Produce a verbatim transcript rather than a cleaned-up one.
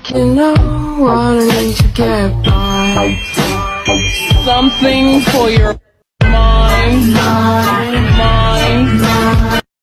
You know what I need to get by. Something for your mind.